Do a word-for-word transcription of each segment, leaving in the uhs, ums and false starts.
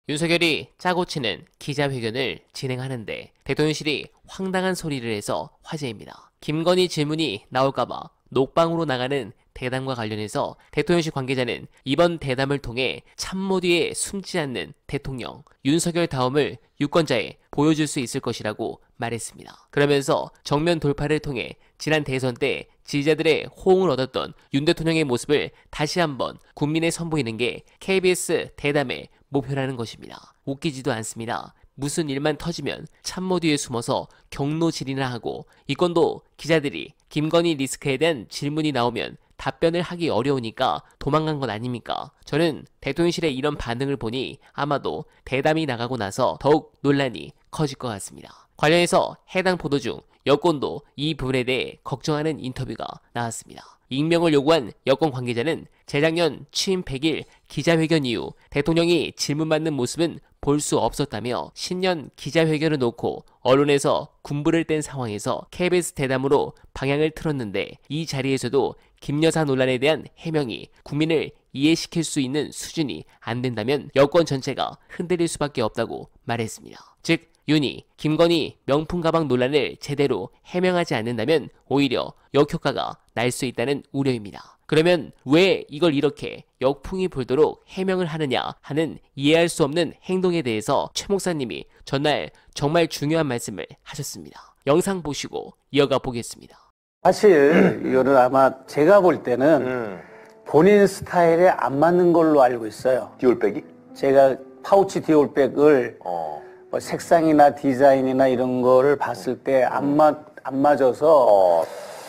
윤석열이 짜고 치는 기자회견을 진행하는데 대통령실이 황당한 소리를 해서 화제입니다. 김건희 질문이 나올까봐 녹방으로 나가는 대담과 관련해서 대통령실 관계자는 이번 대담을 통해 참모 뒤에 숨지 않는 대통령 윤석열 다움을 유권자에 보여줄 수 있을 것이라고 말했습니다. 그러면서 정면 돌파를 통해 지난 대선 때 지지자들의 호응을 얻었던 윤 대통령의 모습을 다시 한번 국민에 선보이는 게 케이비에스 대담의 목표라는 것입니다. 웃기지도 않습니다. 무슨 일만 터지면 참모 뒤에 숨어서 경로질이나 하고 이건도 기자들이 김건희 리스크에 대한 질문이 나오면 답변을 하기 어려우니까 도망간 것 아닙니까? 저는 대통령실의 이런 반응을 보니 아마도 대담이 나가고 나서 더욱 논란이 커질 것 같습니다. 관련해서 해당 보도 중 여권도 이 부분에 대해 걱정하는 인터뷰가 나왔습니다. 익명을 요구한 여권 관계자는 재작년 취임 백 일 기자회견 이후 대통령이 질문받는 모습은 볼 수 없었다며 신년 기자회견을 놓고 언론에서 군부를 뗀 상황에서 케이비에스 대담으로 방향을 틀었는데 이 자리에서도 김 여사 논란에 대한 해명이 국민을 이해시킬 수 있는 수준이 안 된다면 여권 전체가 흔들릴 수밖에 없다고 말했습니다. 즉 윤이 김건희 명품 가방 논란을 제대로 해명하지 않는다면 오히려 역효과가 날 수 있다는 우려입니다. 그러면 왜 이걸 이렇게 역풍이 불도록 해명을 하느냐 하는 이해할 수 없는 행동에 대해서 최 목사님이 전날 정말 중요한 말씀을 하셨습니다. 영상 보시고 이어가 보겠습니다. 사실 이거는 아마 제가 볼 때는 음. 본인 스타일에 안 맞는 걸로 알고 있어요. 디올백이? 제가 파우치 디올백을 어. 뭐 색상이나 디자인이나 이런 거를 봤을 때 안 맞, 안 맞아서 어.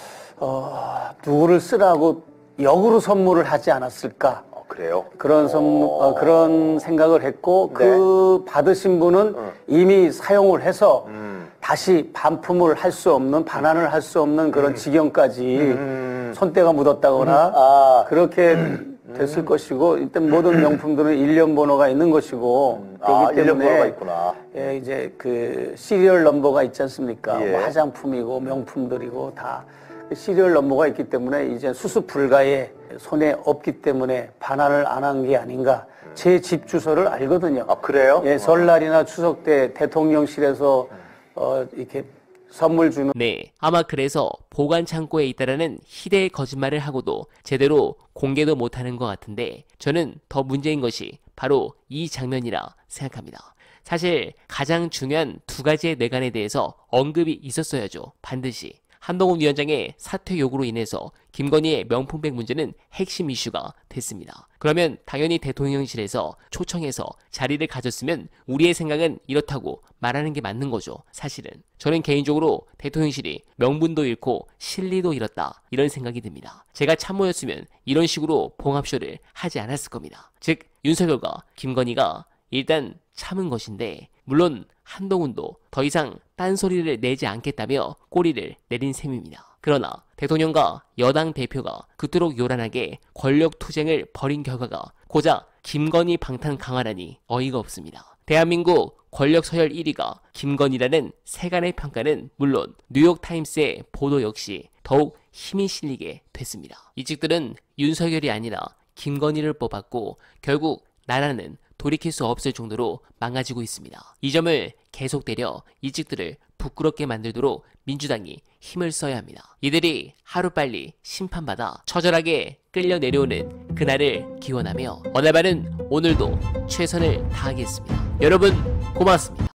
어, 누구를 쓰라고 역으로 선물을 하지 않았을까. 어, 그래요? 그런 선물, 어, 그런 생각을 했고, 네. 그 받으신 분은 음. 이미 사용을 해서 음. 다시 반품을 할 수 없는, 반환을 할 수 없는 그런 지경까지 음. 손때가 묻었다거나 음. 아. 그렇게 됐을 것이고, 일단 모든 명품들은 일련 번호가 있는 것이고, 그렇기 아, 일련 번호가 때문에 있구나. 예, 이제 그 시리얼 넘버가 있지 않습니까? 예. 뭐 화장품이고 명품들이고 다 시리얼 넘버가 있기 때문에 이제 수수 불가에 손에 없기 때문에 반환을 안 한 게 아닌가. 제 집 주소를 알거든요. 아, 그래요? 예, 설날이나 추석 때 대통령실에서 어, 이렇게 선물 주는. 네, 아마 그래서 보관 창고에 있다라는 희대의 거짓말을 하고도 제대로 공개도 못하는 것 같은데 저는 더 문제인 것이 바로 이 장면이라 생각합니다. 사실 가장 중요한 두 가지의 뇌관에 대해서 언급이 있었어야죠. 반드시. 한동훈 위원장의 사퇴 요구로 인해서 김건희의 명품백 문제는 핵심 이슈가 됐습니다. 그러면 당연히 대통령실에서 초청해서 자리를 가졌으면 우리의 생각은 이렇다고 말하는 게 맞는 거죠. 사실은. 저는 개인적으로 대통령실이 명분도 잃고 실리도 잃었다 이런 생각이 듭니다. 제가 참모였으면 이런 식으로 봉합쇼를 하지 않았을 겁니다. 즉 윤석열과 김건희가 일단 참은 것인데 물론 한동훈도 더 이상 딴소리를 내지 않겠다며 꼬리를 내린 셈입니다. 그러나 대통령과 여당 대표가 그토록 요란하게 권력 투쟁을 벌인 결과가 고작 김건희 방탄 강화라니 어이가 없습니다. 대한민국 권력 서열 일 위가 김건희라는 세간의 평가는 물론 뉴욕타임스의 보도 역시 더욱 힘이 실리게 됐습니다. 이 측들은 윤석열이 아니라 김건희를 뽑았고 결국 나라는 돌이킬 수 없을 정도로 망가지고 있습니다. 이 점을 계속 때려 이 측들을 부끄럽게 만들도록 민주당이 힘을 써야 합니다. 이들이 하루빨리 심판받아 처절하게 끌려 내려오는 그날을 기원하며 어날바는 오늘도 최선을 다하겠습니다. 여러분 고맙습니다.